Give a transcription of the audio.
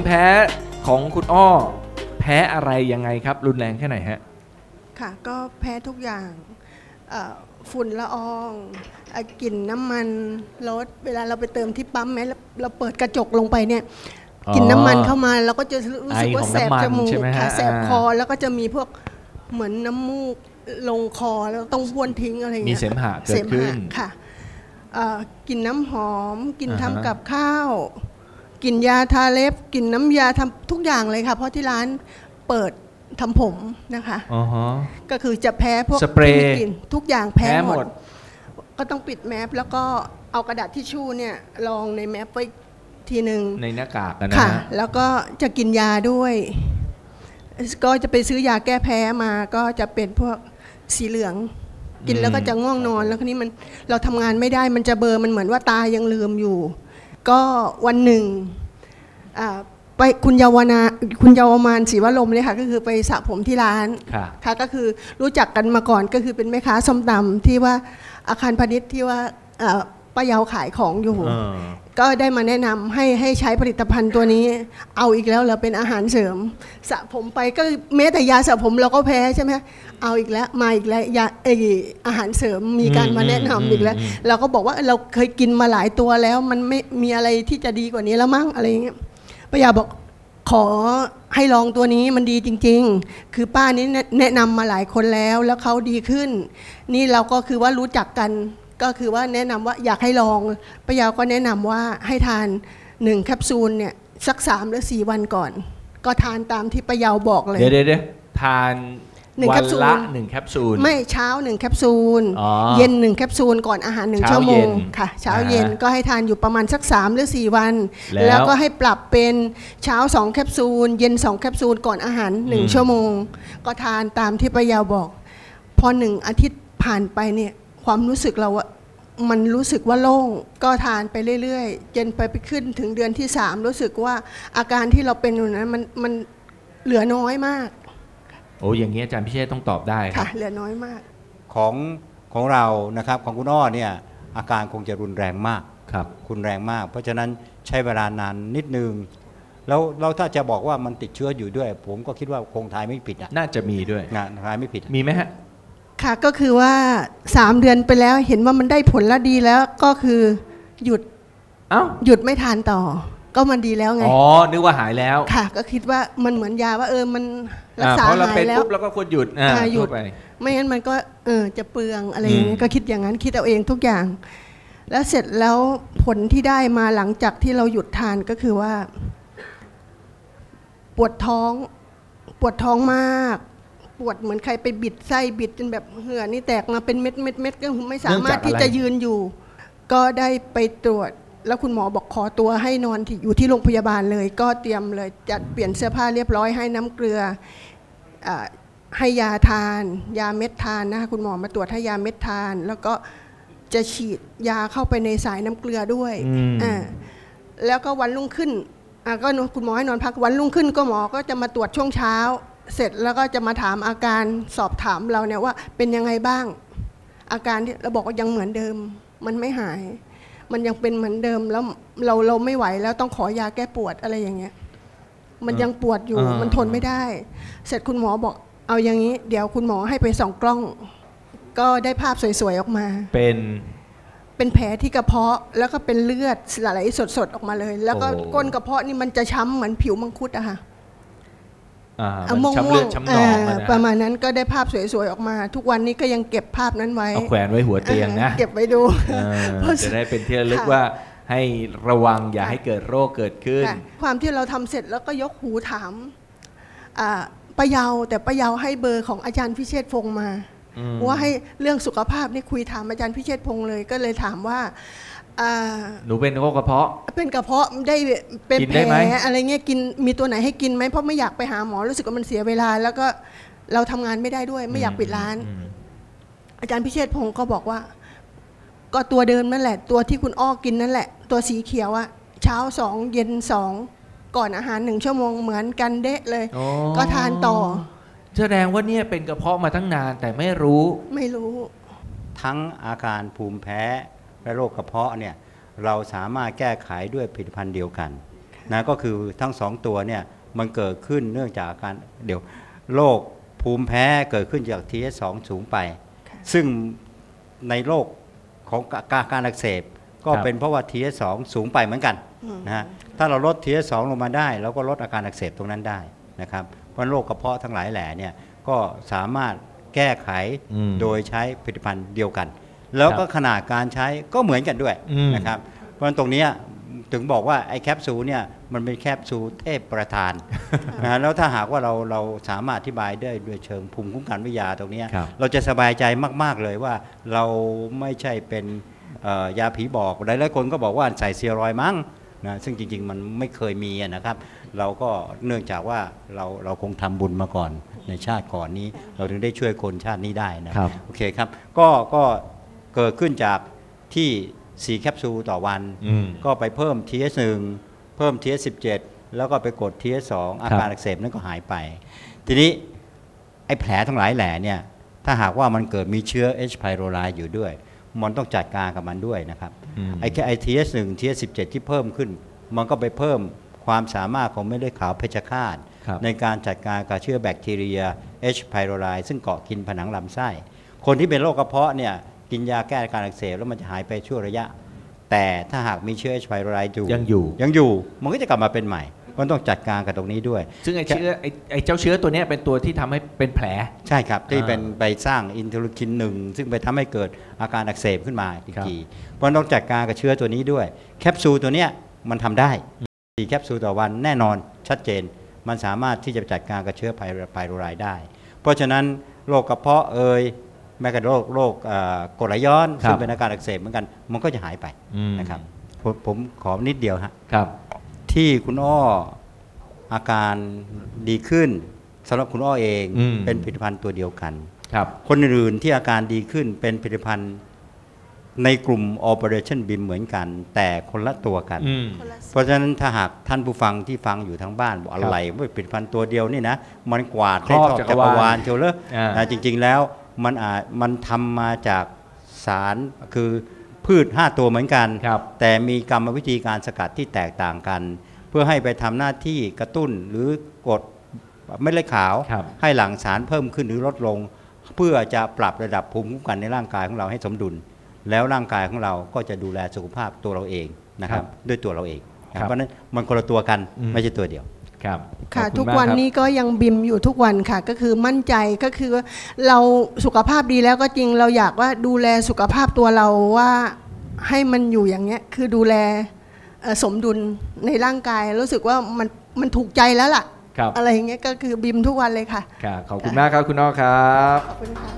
แพ้ของคุณอ้อแพ้อะไรยังไงครับรุนแรงแค่ไหนฮะค่ะก็แพ้ทุกอย่างฝุ่นละอองกลิ่นน้ำมันรถเวลาเราไปเติมที่ปั๊มแม้เราเปิดกระจกลงไปเนี่ยกลิ่นน้ำมันเข้ามาเราก็จะรู้สึกว่าแสบจมูกค่ะแสบคอแล้วก็จะมีพวกเหมือนน้ำมูกลงคอแล้วต้องบ้วนทิ้งอะไรเงี้ยมีเสมหะเกิดขึ้นค่ะกลิ่นน้ำหอมกลิ่นทำกับข้าวกลิ่นยาทาเล็บกลิ่นน้ำยาทำทุกอย่างเลยค่ะเพราะที่ร้านเปิดทำผมนะคะก็คือจะแพ้พวกสเปรย์ทุกอย่างแพ้หมดก็ต้องปิดแมสแล้วก็เอากระดาษทิชชู่เนี่ยรองในแมสไว้ทีหนึ่งในหน้ากากนะค่ะแล้วก็จะกินยาด้วยก็จะไปซื้อยาแก้แพ้มาก็จะเป็นพวกสีเหลืองกินแล้วก็จะง่วงนอนแล้วคราวนี้มันเราทำงานไม่ได้มันจะเบลอมันเหมือนว่าตายังลืมอยู่ก็วันหนึ่งไปคุณเยาวมานศรีวรมเลยค่ะก็คือไปสระผมที่ร้านค่ะก็คือรู้จักกันมาก่อนก็คือเป็นแม่ค้าส้มตำที่ว่าอาคารพาณิชย์ที่ว่าป้าเยาขายของอยู่ก็ได้มาแนะนำให้ใช้ผลิตภัณฑ์ตัวนี้เอาอีกแล้วเหรอเป็นอาหารเสริมสระผมไปก็แม้แต่ยาสระผมเราก็แพ้ใช่ไหมเอาอีกแล้วมาอีกแล้วยาอาหารเสริมมีการมาแนะนำอีกแล้วเราก็บอกว่าเราเคยกินมาหลายตัวแล้วมันไม่มีอะไรที่จะดีกว่านี้แล้วมั้งอะไรอย่างเงี้ยป้ายาบอกขอให้ลองตัวนี้มันดีจริงๆคือป้านี้แนะนำมาหลายคนแล้วเขาดีขึ้นนี่เราก็คือว่ารู้จักกันก็คือว่าแนะนำว่าอยากให้ลองป้ายาก็แนะนำว่าให้ทาน1แคปซูลเนี่ยสัก3 หรือ 4 วันก่อนก็ทานตามที่ป้ายาบอกเลยเดี๋ยวทานวันละ1แคปซูลไม่เช้า1แคปซูลเย็น1แคปซูลก่อนอาหาร1ชั่วโมงค่ะเช้าเย็นก็ให้ทานอยู่ประมาณสัก3 หรือ 4 วันแล้วก็ให้ปรับเป็นเช้า2แคปซูลเย็น2แคปซูลก่อนอาหาร1ชั่วโมงก็ทานตามที่ป้ายาบอกพอ1 อาทิตย์ผ่านไปเนี่ยความรู้สึกเราอะมันรู้สึกว่าโล่งก็ทานไปเรื่อยๆจนไปขึ้นถึงเดือนที่3รู้สึกว่าอาการที่เราเป็นอยู่นั้นมันเหลือน้อยมากโอ้อย่างนี้อาจารย์พิเชษต้องตอบได้ค่ะเหลือน้อยมากของเรานะครับของคุณอ้อเนี่ยอาการคงจะรุนแรงมากครับรุนแรงมากเพราะฉะนั้นใช้เวลานานนิดนึงแล้วเราถ้าจะบอกว่ามันติดเชื้ออยู่ด้วยผมก็คิดว่าคงทายไม่ผิดน่าจะมีด้วยทายไม่ผิดมีไหมฮะค่ะก็คือว่า3 เดือนไปแล้วเห็นว่ามันได้ผลแล้วดีแล้วก็คือหยุดไม่ทานต่อก็มันดีแล้วไงอ๋อนึกว่าหายแล้วค่ะก็คิดว่ามันเหมือนยาว่ามันรักษาหายแล้วแล้วก็ควรหยุดหยุดไปไม่งั้นมันก็จะเปลืองอะไรอย่างเงี้ยก็คิดอย่างนั้นคิดเอาเองทุกอย่างแล้วเสร็จแล้วผลที่ได้มาหลังจากที่เราหยุดทานก็คือว่าปวดท้องมากปวดเหมือนใครไปบิดไส้บิดจนแบบเหงื่อนี่แตกมาเป็นเม็ดก็ไม่สามารถที่จะยืนอยู่ก็ได้ไปตรวจแล้วคุณหมอบอกขอตัวให้นอนอยู่ที่โรงพยาบาลเลยก็เตรียมเลยจัดเปลี่ยนเสื้อผ้าเรียบร้อยให้น้ำเกลือให้ยาทานยาเม็ดทานนะคะคุณหมอมาตรวจให้ยาเม็ดทานแล้วก็จะฉีดยาเข้าไปในสายน้ำเกลือด้วยแล้วก็วันรุ่งขึ้นก็คุณหมอให้นอนพักวันรุ่งขึ้นก็หมอก็จะมาตรวจช่วงเช้าเสร็จแล้วก็จะมาถามอาการสอบถามเราเนี่ยว่าเป็นยังไงบ้างอาการที่เราบอกว่ายังเหมือนเดิมมันไม่หายมันยังเป็นเหมือนเดิมแล้วเราไม่ไหวแล้วต้องขอยาแก้ปวดอะไรอย่างเงี้ยมันยังปวดอยู่มันทนไม่ได้เสร็จคุณหมอบอกเอาอย่างนี้เดี๋ยวคุณหมอให้ไปส่องกล้องก็ได้ภาพสวยๆออกมาเป็นแผลที่กระเพาะแล้วก็เป็นเลือดไหลสดๆออกมาเลยแล้วก็ก้นกระเพาะนี่มันจะช้ำเหมือนผิวมังคุดอะค่ะช้ำเลือดช้ำหนองประมาณนั้นก็ได้ภาพสวยๆออกมาทุกวันนี้ก็ยังเก็บภาพนั้นไว้เอาแขวนไว้หัวเตียงนะเก็บไว้ดูจะได้เป็นที่ระลึกว่าให้ระวังอย่าให้เกิดโรคเกิดขึ้นความที่เราทำเสร็จแล้วก็ยกหูถามป้าเยาแต่ป้าเยาให้เบอร์ของอาจารย์พิเชษพงษ์มาว่าให้เรื่องสุขภาพนี่คุยถามอาจารย์พิเชษพงษ์เลยก็เลยถามว่าหนูเป็นโรคกระเพาะเป็นกระเพาะได้เป็นแผลอะไรเงี้ยกินมีตัวไหนให้กินไหมเพราะไม่อยากไปหาหมอรู้สึกว่ามันเสียเวลาแล้วก็เราทำงานไม่ได้ด้วยไม่อยากปิดร้านอาจารย์พิเชษพงศ์ก็บอกว่าก็ตัวเดิมนั่นแหละตัวที่คุณอ้อกินนั่นแหละตัวสีเขียวอะเช้า2เย็น2ก่อนอาหาร1ชั่วโมงเหมือนกันเดะเลยก็ทานต่อแสดงว่าเนี่ยเป็นกระเพาะมาตั้งนานแต่ไม่รู้ทั้งอาการภูมิแพ้และโรคกระเพาะเนี่ยเราสามารถแก้ไขด้วยผลิตภัณฑ์เดียวกันนะก็คือทั้ง2ตัวเนี่ยมันเกิดขึ้นเนื่องจากอาการเดี๋ยวโรคภูมิแพ้เกิดขึ้นจาก TH2 สูงไปซึ่งในโรคของการอักเสบก็เป็นเพราะว่า TH2 สูงไปเหมือนกันนะฮะถ้าเราลด TH2 ลงมาได้เราก็ลดอาการอักเสบตรงนั้นได้นะครับเพราะโรคกระเพาะทั้งหลายแหล่เนี่ยก็สามารถแก้ไขโดยใช้ผลิตภัณฑ์เดียวกันแล้วก็ขนาดการใช้ก็เหมือนกันด้วยนะครับเพราะฉะนั้นตรงนี้ถึงบอกว่าไอ้แคปซูลเนี่ยมันเป็นแคปซูลเทพประธานนะแล้วถ้าหากว่าเราสามารถอธิบายได้ด้วยเชิงภูมิคุ้มกันวิทยาตรงนี้เราจะสบายใจมากๆเลยว่าเราไม่ใช่เป็นยาผีบอกหลายๆคนก็บอกว่าใส่สเตียรอยด์มั้งนะซึ่งจริงๆมันไม่เคยมีนะครับเราก็เนื่องจากว่าเราคงทำบุญมาก่อนในชาติก่อนนี้เราถึงได้ช่วยคนชาตินี้ได้นะโอเคครับก็เกิดขึ้นจากที่4แคปซูลต่อวันก็ไปเพิ่ม TH1 เพิ่ม TH17 แล้วก็ไปกด TH2 อาการอักเสบนั้นก็หายไปทีนี้ไอ้แผลทั้งหลายแหล่เนี่ยถ้าหากว่ามันเกิดมีเชื้อ H. pylori อยู่ด้วยมันต้องจัดการกับมันด้วยนะครับไอ้ TH1 TH17 ที่เพิ่มขึ้นมันก็ไปเพิ่มความสามารถของเม็ดเลือดขาวเพชฌฆาตในการจัดการกับเชื้อแบคทีเรีย H. pylori ซึ่งเกาะกินผนังลำไส้คนที่เป็นโรคกระเพาะเนี่ยกินยาแก้อาการอักเสบแล้วมันจะหายไปชั่วระยะแต่ถ้าหากมีเชื้อ H. pylori ยังอยู่มันก็จะกลับมาเป็นใหม่มันต้องจัดการกับตรงนี้ด้วยซึ่งไอ้เจ้าเชื้อตัวนี้เป็นตัวที่ทำให้เป็นแผลใช่ครับที่เป็นไปสร้างอินเทอร์ลูคิน1ซึ่งไปทำให้เกิดอาการอักเสบขึ้นมาอีกทีเพราะต้องจัดการกับเชื้อตัวนี้ด้วยแคปซูลตัวนี้มันทำได้4แคปซูลต่อวันแน่นอนชัดเจนมันสามารถที่จะจัดการกับเชื้อไพโรไรด์ได้เพราะฉะนั้นโรคกระเพาะแม้กระทั่งโรคกรดไหลย้อนซึ่งเป็นอาการอักเสบเหมือนกันมันก็จะหายไปนะครับผมขอนิดเดียวฮะที่คุณอ้ออาการดีขึ้นสำหรับคุณอ้อเองเป็นผลิตภัณฑ์ตัวเดียวกันคนอื่นที่อาการดีขึ้นเป็นผลิตภัณฑ์ในกลุ่ม Operation BIM เหมือนกันแต่คนละตัวกันเพราะฉะนั้นถ้าหากท่านผู้ฟังที่ฟังอยู่ทั้งบ้านบอกอะไรว่าผลิตภัณฑ์ตัวเดียวนี่นะมันกวาดได้รอบจักรวาลเชียวเลยจริงๆแล้วมันทำมาจากสารคือพืช5ตัวเหมือนกันแต่มีกรรมวิธีการสกัดที่แตกต่างกันเพื่อให้ไปทำหน้าที่กระตุ้นหรือกดเม็ดเลือดขาวให้หลั่งสารเพิ่มขึ้นหรือลดลงเพื่อจะปรับระดับภูมิคุ้มกันในร่างกายของเราให้สมดุลแล้วร่างกายของเราก็จะดูแลสุขภาพตัวเราเองนะครับด้วยตัวเราเองเพราะนั้นมันคนละตัวกันไม่ใช่ตัวเดียวค่ะทุกวันนี้ก็ยังบิมอยู่ทุกวันค่ะก็คือมั่นใจก็คือเราสุขภาพดีแล้วก็จริงเราอยากว่าดูแลสุขภาพตัวเราว่าให้มันอยู่อย่างเงี้ยคือดูแลสมดุลในร่างกายรู้สึกว่ามันถูกใจแล้วล่ะอะไรอย่างเงี้ยก็คือบิมทุกวันเลยค่ะขอบคุณมากครับคุณอ้อครับขอบคุณค่ะ